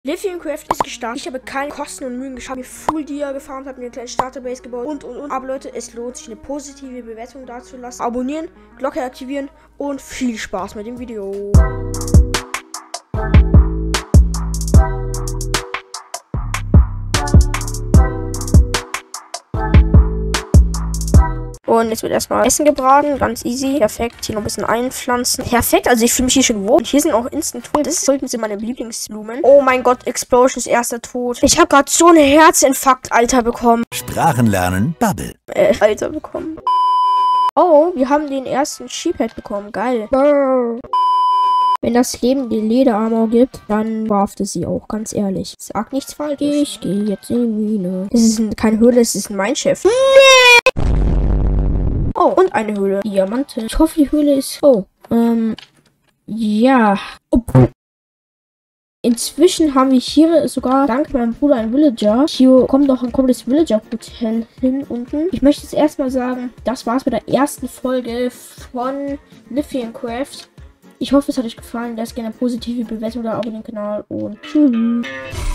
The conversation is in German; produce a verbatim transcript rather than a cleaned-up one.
Lithiumcraft ist gestartet. Ich habe keine Kosten und Mühen geschafft. Mir Full Dia gefarmt, habe mir eine kleine Starterbase gebaut und und und. Aber Leute, es lohnt sich, eine positive Bewertung dazulassen. Abonnieren, Glocke aktivieren und viel Spaß mit dem Video. Und jetzt wird erstmal Essen gebraten. Ganz easy. Perfekt. Hier noch ein bisschen einpflanzen. Perfekt. Also ich fühle mich hier schon wohl. Und hier sind auch Instant Tools. Das sollten sie meine Lieblingsblumen. Oh mein Gott. Explosions erster Tod. Ich habe gerade so einen Herzinfarkt, Alter, bekommen. Sprachenlernen Bubble. Äh, Alter, bekommen. Oh, wir haben den ersten Sheephead bekommen. Geil. Brrr. Wenn das Leben die Lederarmor gibt, dann warft es sie auch, ganz ehrlich. Sag nichts falsch. Ich gehe jetzt in die Mine. Es ist keine Höhle, es ist ein Mindshift. Nee! Oh, und eine Höhle. Diamante. Ich hoffe, die Höhle ist... Oh, ähm... Ja. Oh. Inzwischen haben wir hier sogar, dank meinem Bruder, ein Villager. Hier kommt noch ein komplettes Villager-Hotel hin unten. Ich möchte jetzt erstmal sagen, das war's mit der ersten Folge von Lithiumcraft. Ich hoffe, es hat euch gefallen. Lasst gerne eine positive Bewertung da, abonniert den Kanal und tschüss.